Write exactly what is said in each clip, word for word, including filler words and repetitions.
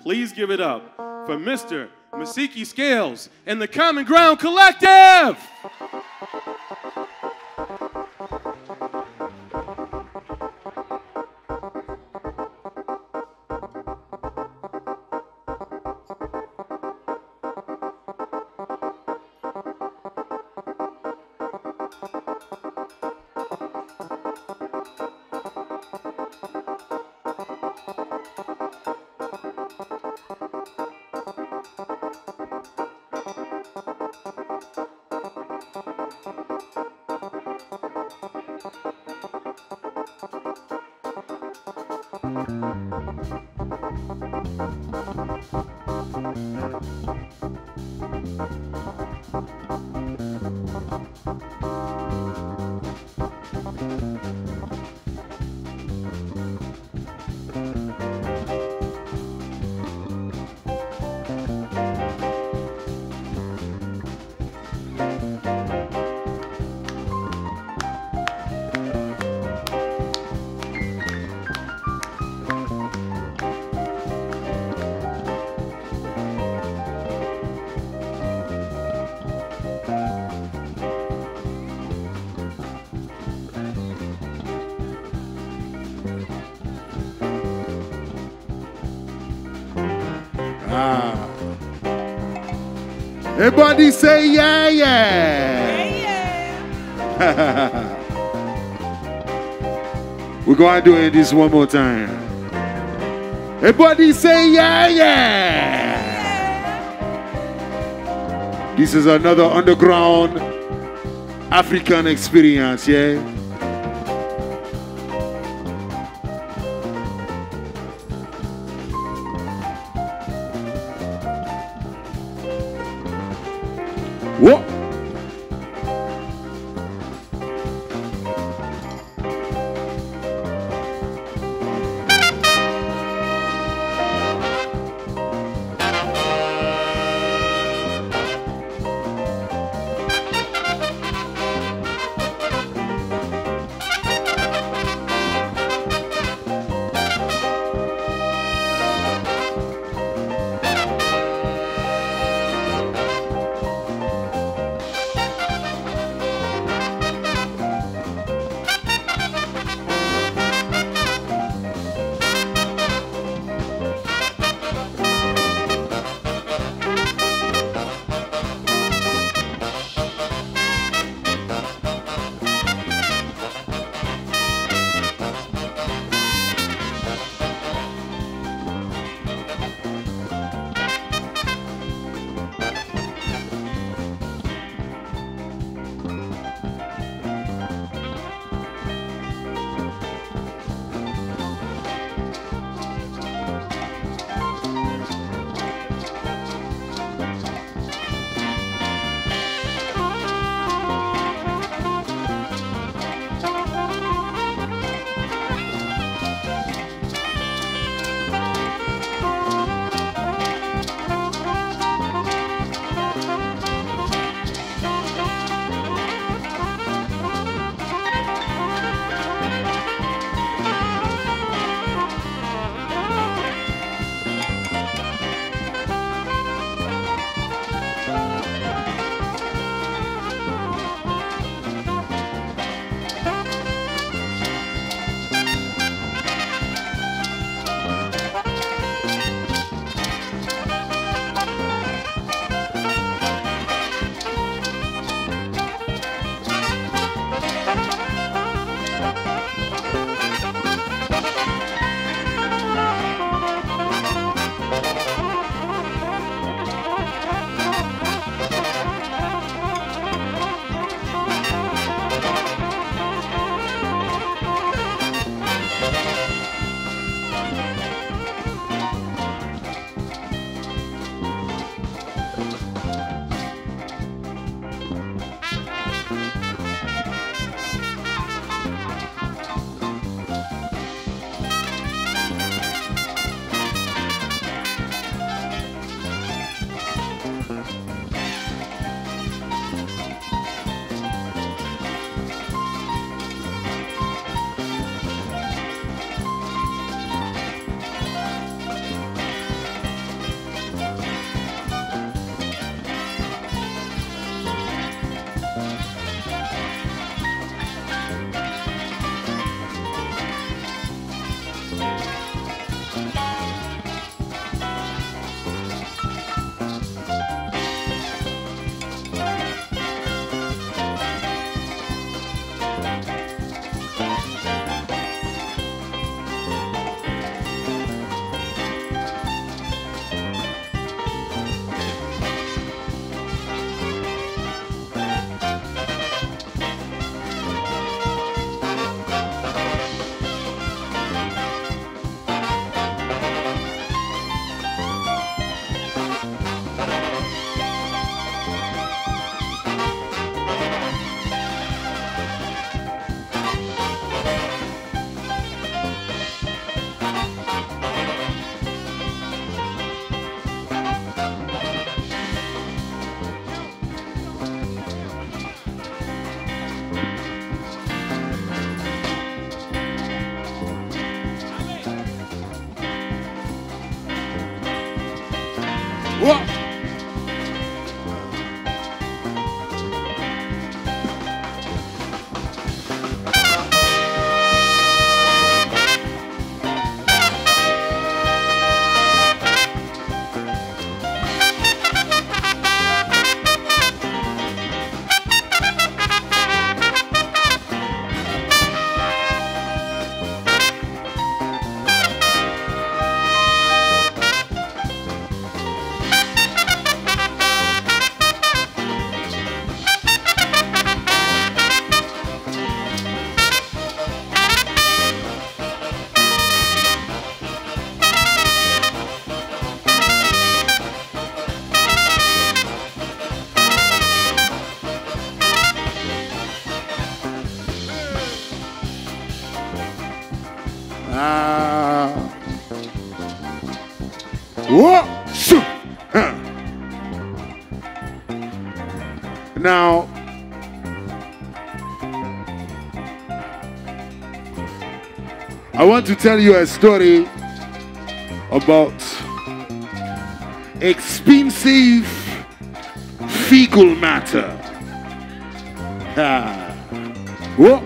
Please give it up for Mister Masiki Scales and the Common Ground Collective. Ah. Everybody say yeah, yeah. Yeah, yeah. We're going to do this one more time. Everybody say yeah, yeah. Yeah. This is another underground African experience, yeah? Whoa. What? Ah. Whoa. Shoo. Huh. Now, I want to tell you a story about expensive fecal matter. Ah. Whoa.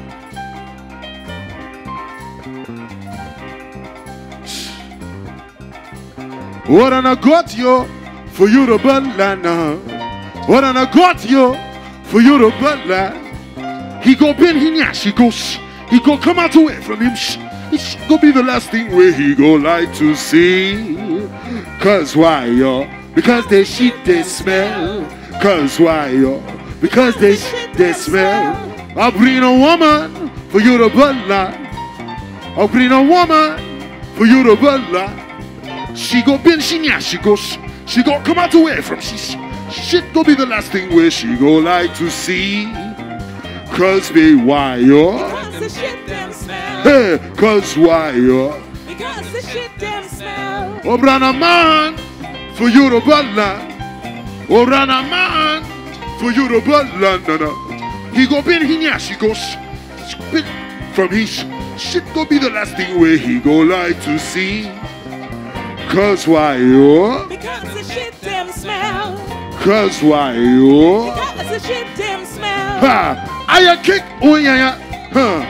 What an I got you for you to bloodline now. What an I got you for you to bloodline. He go bend him, yeah, she goes. He go come out away from him. It's gonna be the last thing where he go like to see. Cause why, yo? Because they shit they smell. Cause why, yo? Because they shit they smell. I'll bring a woman for you to bloodline. I'll bring a woman for you to bloodline. She go bend, she yeah, she goes. She go come out away from she. Shit go be the last thing where she go like to see. Cause me why, yo? Because the shit them smell. Hey, cause why, yo? Because the shit them smell. Oh, run a man for you to bloodline. Oh, run a man for you to bloodline. No, no. He go bend, he yeah, she goes. From his shit go be the last thing where he go like to see. Cause why, yo? Because the shit them smell. Cause why, yo? Because the shit them smell. Ha! I kick, oh yeah, yeah. Huh?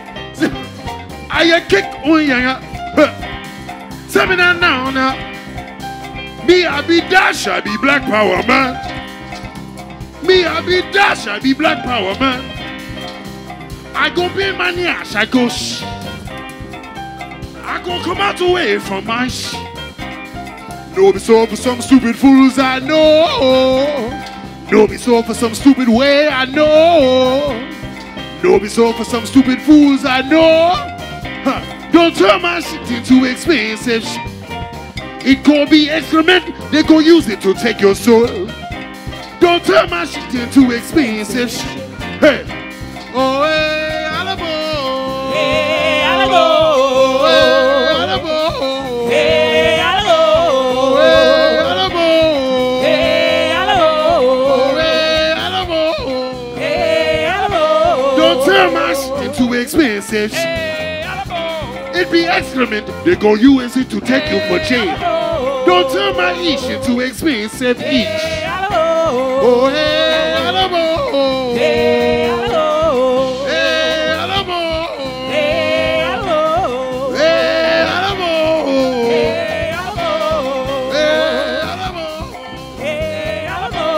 I kick, oh yeah, yeah. Huh? Tell me that now, now. Me, I be Dash, I be Black Power, man. Me, I be Dash, I be Black Power, man. I go be my nyash, I go sh. I go come out away from my sh. No be so for some stupid fools I know. No be so for some stupid way I know. No be so for some stupid fools I know. Huh. Don't turn my shit into expensive shit. It gon' be excrement, they gon' use it to take your soul. Don't turn my shit into expensive shit. Hey. Oh, hey, Alamo. Hey, Alamo. Oh, hey, Alamo. Hey, Alamo. Hey, Alamo. Hey, Alamo. Hey, Alamo. Hey, Alamo. Don't turn my shit into expensive shit. Hey, Alamo. It be excrement, they gon' use it to take you for jail. Don't turn my ish into expensive ish. Hey, Alamo. Oh, hey, Alamo. Hey, Alamo. Hey, Alamo. Hey, Alamo. Hey, Alamo. Hey, Alamo. Hey, Alamo. Hey, Alamo.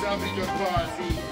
a bigger party.